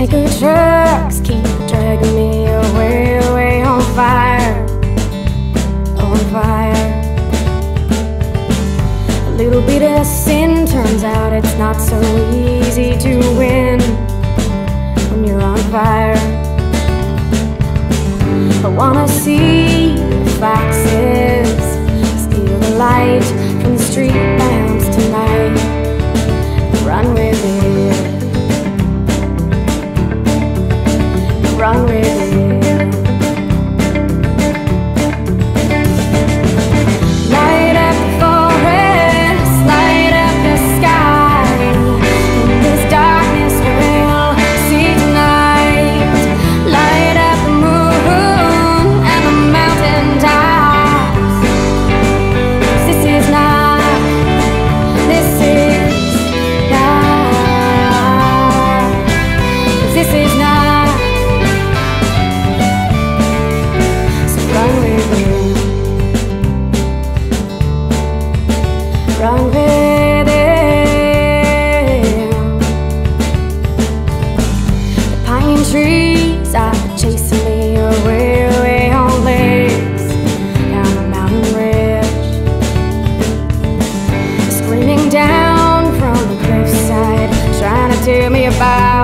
Psycho trucks keep dragging me away, away on fire, on fire. A little bit of sin, turns out it's not so easy to win when you're on fire. I wanna see the foxes steal the light from the street lamps tonight. Run with it, run with it. Light up the forest, light up the sky. In this darkness we'll see tonight. Light up the moon and the mountain tops. This is not, this is not, this is not. Run with it. The pine trees are chasing me away, away on lakes, down a mountain ridge. Screaming down from the cliffside, trying to tear me apart.